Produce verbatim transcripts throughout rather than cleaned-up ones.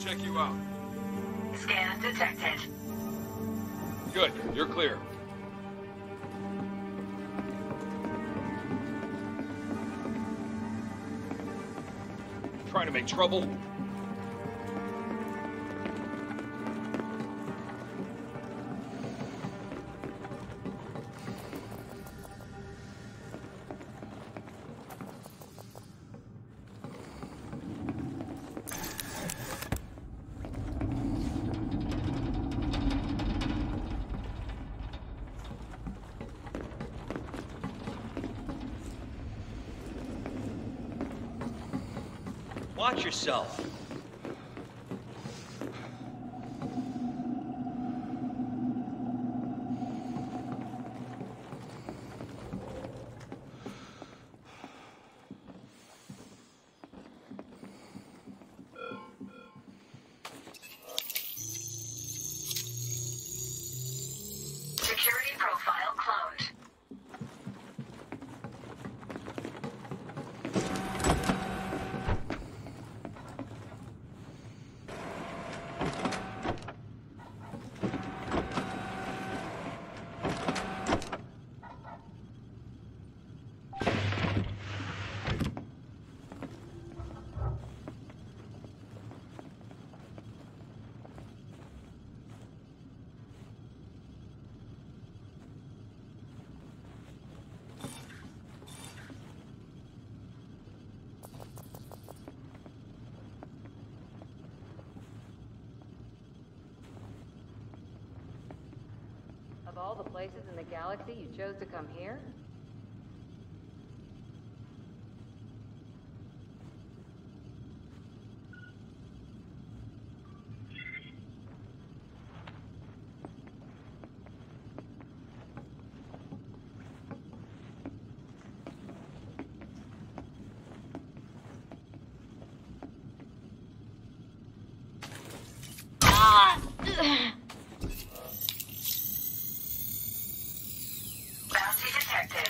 check you out. Scan detected. Good, you're clear. Trying to make trouble? Watch yourself. Security profile cloned. Of all the places in the galaxy, you chose to come here? Ah! Bounty detected.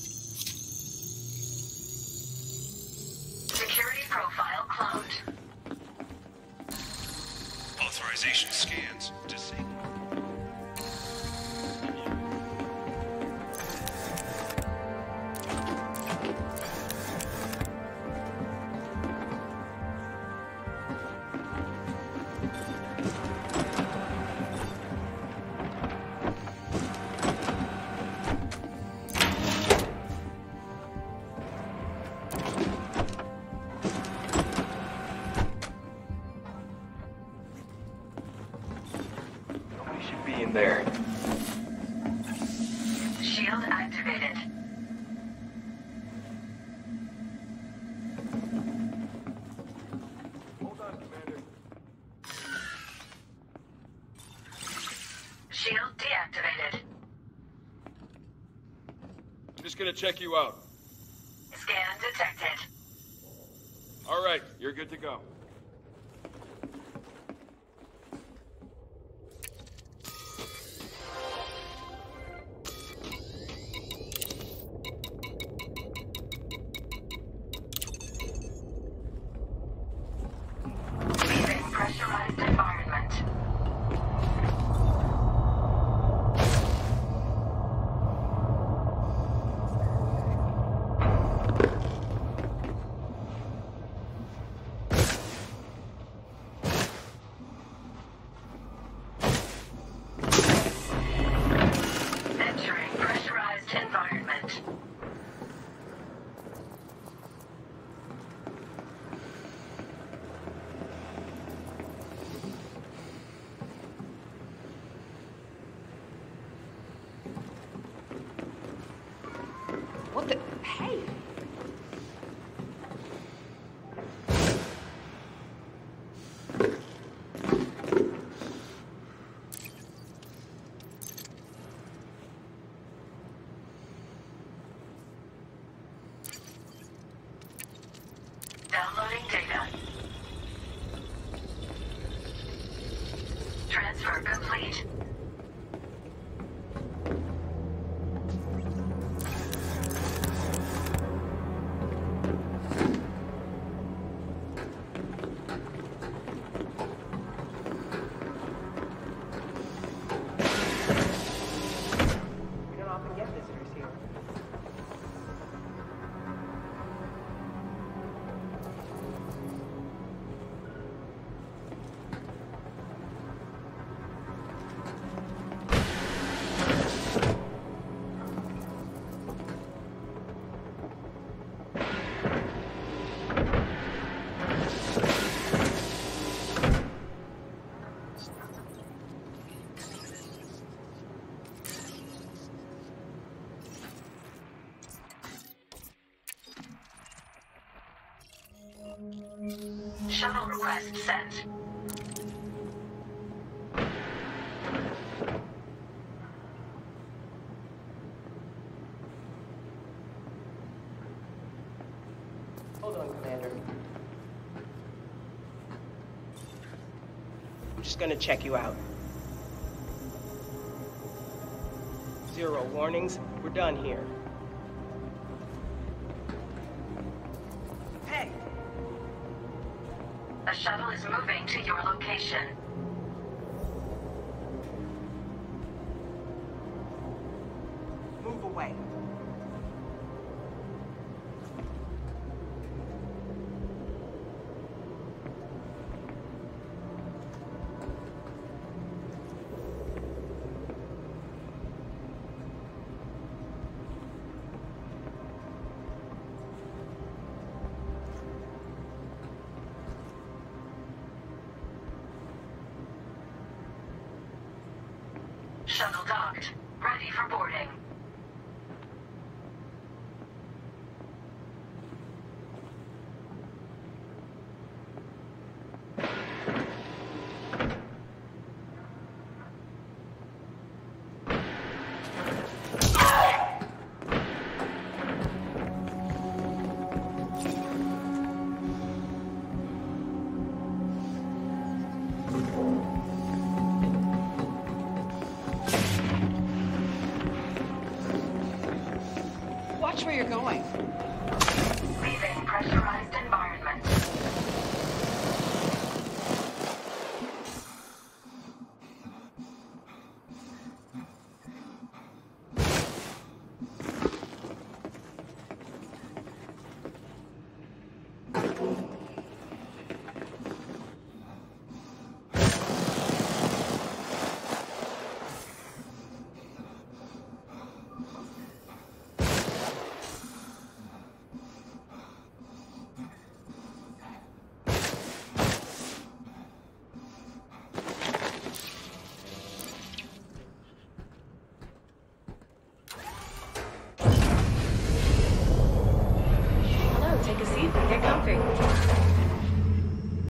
Security profile cloned. Authorization scans disabled. Nobody should be in there. Shield activated. Hold on, Commander. Shield deactivated. I'm just gonna check you out. Scan detected. All right, you're good to go. Leaving pressurized environment. Entering pressurized environment. What the? Hey! Downloading data. Transfer complete. Shuttle request sent. Hold on, Commander. I'm just gonna check you out. Zero warnings. We're done here. Hey! A shuttle is moving to your location. Move away. Shuttle docked. Ready for boarding. Watch where you're going. Leaving pressurized environment. Hello, take a seat and get comfy.